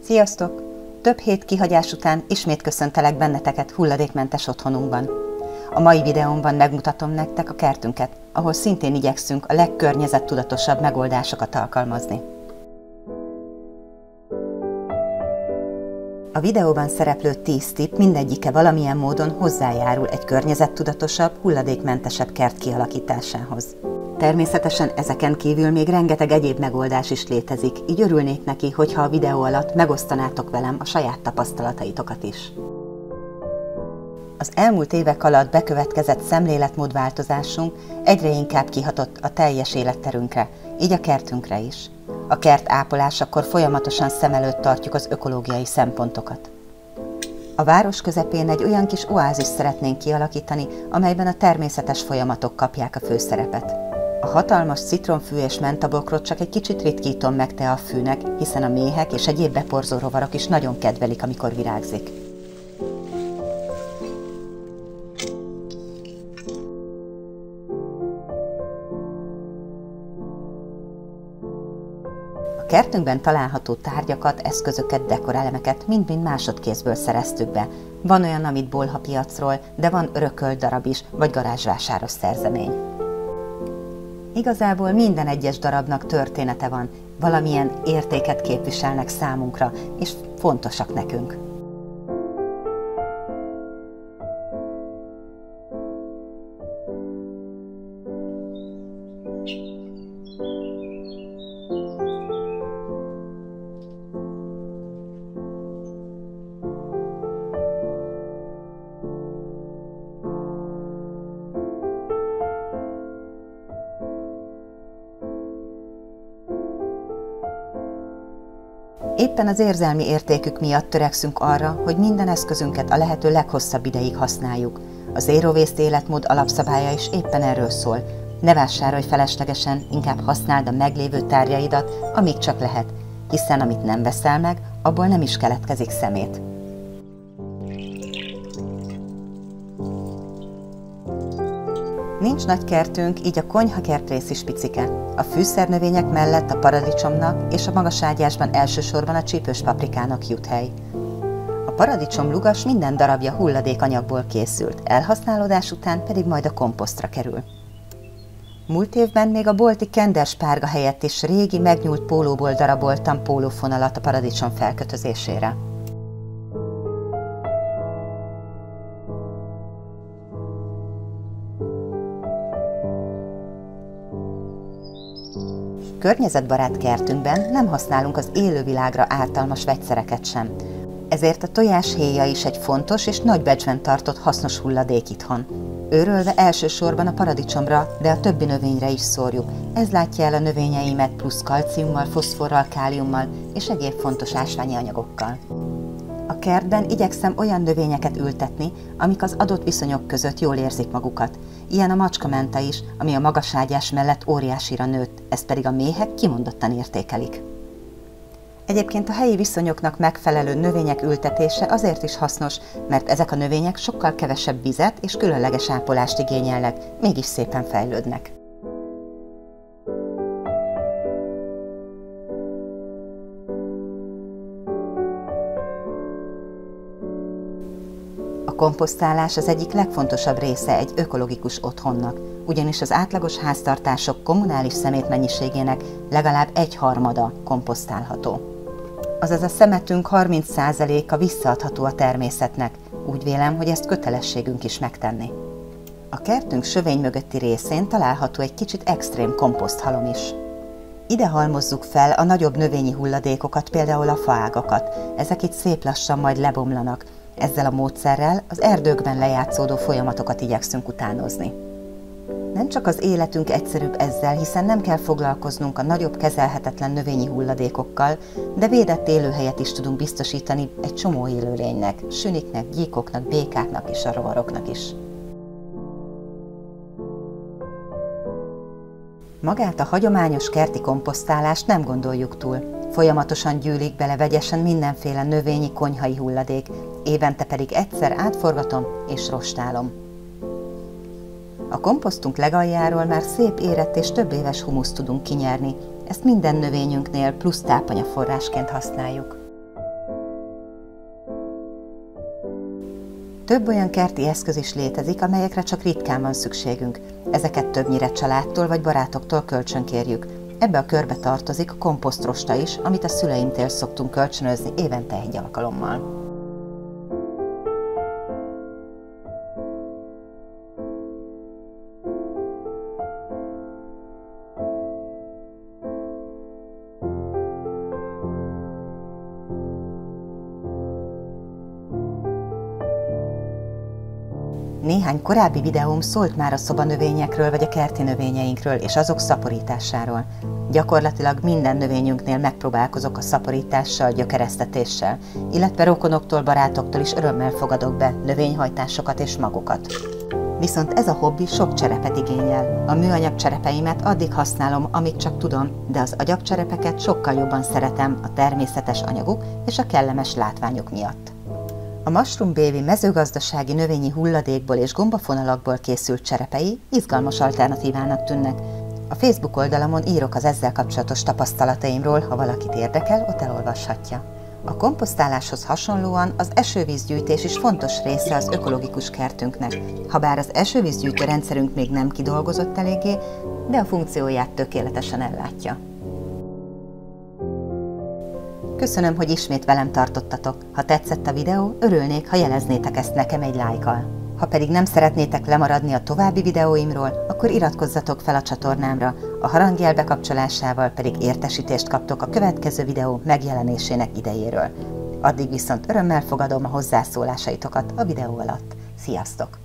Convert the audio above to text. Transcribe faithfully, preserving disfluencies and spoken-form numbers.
Sziasztok! Több hét kihagyás után ismét köszöntelek benneteket hulladékmentes otthonunkban. A mai videómban megmutatom nektek a kertünket, ahol szintén igyekszünk a legkörnyezettudatosabb megoldásokat alkalmazni. A videóban szereplő tíz tipp mindegyike valamilyen módon hozzájárul egy környezettudatosabb, hulladékmentesebb kert kialakításához. Természetesen ezeken kívül még rengeteg egyéb megoldás is létezik, így örülnék neki, hogyha a videó alatt megosztanátok velem a saját tapasztalataitokat is. Az elmúlt évek alatt bekövetkezett szemléletmódváltozásunk egyre inkább kihatott a teljes életterünkre, így a kertünkre is. A kert ápolásakor folyamatosan szem előtt tartjuk az ökológiai szempontokat. A város közepén egy olyan kis oázis szeretnénk kialakítani, amelyben a természetes folyamatok kapják a főszerepet. A hatalmas citronfű és mentabokrot csak egy kicsit ritkítom meg teafűnek, hiszen a méhek és egyéb beporzó rovarok is nagyon kedvelik, amikor virágzik. A kertünkben található tárgyakat, eszközöket, dekorelemeket mind-mind másodkézből szereztük be. Van olyan, amit bolhapiacról, de van örökölt darab is, vagy garázsvásáros szerzemény. Igazából minden egyes darabnak története van, valamilyen értéket képviselnek számunkra, és fontosak nekünk. Éppen az érzelmi értékük miatt törekszünk arra, hogy minden eszközünket a lehető leghosszabb ideig használjuk. A Zero Waste életmód alapszabálya is éppen erről szól. Ne vásárolj feleslegesen, inkább használd a meglévő tárgyaidat, amíg csak lehet, hiszen amit nem veszel meg, abból nem is keletkezik szemét. Nincs nagy kertünk, így a konyhakertrész is picike. A fűszernövények mellett a paradicsomnak és a magaságyásban elsősorban a csípős paprikának jut hely. A paradicsom lugas minden darabja hulladékanyagból készült, elhasználódás után pedig majd a komposztra kerül. Múlt évben még a bolti kenderspárga helyett is régi, megnyúlt pólóból daraboltam pólófonalat a paradicsom felkötözésére. Környezetbarát kertünkben nem használunk az élővilágra ártalmas vegyszereket sem. Ezért a tojáshéja is egy fontos és nagy becsben tartott hasznos hulladék itthon. Őrölve elsősorban a paradicsomra, de a többi növényre is szórjuk. Ez látja el a növényeimet plusz kalciummal, foszforral, káliummal és egyéb fontos ásványi anyagokkal. A kertben igyekszem olyan növényeket ültetni, amik az adott viszonyok között jól érzik magukat. Ilyen a macskamenta is, ami a magaságyás mellett óriásira nőtt, ezt pedig a méhek kimondottan értékelik. Egyébként a helyi viszonyoknak megfelelő növények ültetése azért is hasznos, mert ezek a növények sokkal kevesebb vizet és különleges ápolást igényelnek, mégis szépen fejlődnek. A komposztálás az egyik legfontosabb része egy ökológikus otthonnak, ugyanis az átlagos háztartások kommunális szemét mennyiségének legalább egyharmada komposztálható. Azaz a szemetünk harminc százaléka visszaadható a természetnek, úgy vélem, hogy ezt kötelességünk is megtenni. A kertünk sövény mögötti részén található egy kicsit extrém komposzthalom is. Ide halmozzuk fel a nagyobb növényi hulladékokat, például a faágakat, ezek itt szép lassan majd lebomlanak. Ezzel a módszerrel az erdőkben lejátszódó folyamatokat igyekszünk utánozni. Nem csak az életünk egyszerűbb ezzel, hiszen nem kell foglalkoznunk a nagyobb kezelhetetlen növényi hulladékokkal, de védett élőhelyet is tudunk biztosítani egy csomó élőlénynek, süniknek, gyíkoknak, békáknak és a rovaroknak is. Magát a hagyományos kerti komposztálást nem gondoljuk túl. Folyamatosan gyűlik bele vegyesen mindenféle növényi, konyhai hulladék, évente pedig egyszer átforgatom és rostálom. A komposztunk legaljáról már szép érett és több éves humuszt tudunk kinyerni, ezt minden növényünknél plusz tápanyaforrásként használjuk. Több olyan kerti eszköz is létezik, amelyekre csak ritkán van szükségünk. Ezeket többnyire családtól vagy barátoktól kölcsönkérjük. Ebbe a körbe tartozik a komposztrosta is, amit a szüleimtől szoktunk kölcsönözni évente egy alkalommal. Néhány korábbi videóm szólt már a szobanövényekről vagy a kerti növényeinkről és azok szaporításáról. Gyakorlatilag minden növényünknél megpróbálkozok a szaporítással, gyökeresztetéssel, illetve rokonoktól, barátoktól is örömmel fogadok be növényhajtásokat és magokat. Viszont ez a hobbi sok cserepet igényel. A műanyag cserepeimet addig használom, amíg csak tudom, de az agyagcserepeket sokkal jobban szeretem a természetes anyaguk és a kellemes látványok miatt. A Mushroom Baby mezőgazdasági növényi hulladékból és gombafonalakból készült cserepei izgalmas alternatívának tűnnek. A Facebook oldalamon írok az ezzel kapcsolatos tapasztalataimról, ha valakit érdekel, ott elolvashatja. A komposztáláshoz hasonlóan az esővízgyűjtés is fontos része az ökológikus kertünknek. Habár az esővízgyűjtő rendszerünk még nem kidolgozott eléggé, de a funkcióját tökéletesen ellátja. Köszönöm, hogy ismét velem tartottatok. Ha tetszett a videó, örülnék, ha jeleznétek ezt nekem egy lájkkal. Ha pedig nem szeretnétek lemaradni a további videóimról, akkor iratkozzatok fel a csatornámra, a harangjel bekapcsolásával pedig értesítést kaptok a következő videó megjelenésének idejéről. Addig viszont örömmel fogadom a hozzászólásaitokat a videó alatt. Sziasztok!